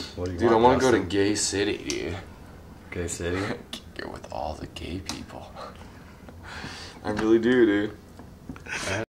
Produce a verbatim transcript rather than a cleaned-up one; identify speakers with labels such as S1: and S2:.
S1: What do you
S2: Dude,
S1: want,
S2: I want to go to
S1: Justin?
S2: Gay City, dude.
S1: Gay City?
S2: Get with all the gay people. I really do, dude.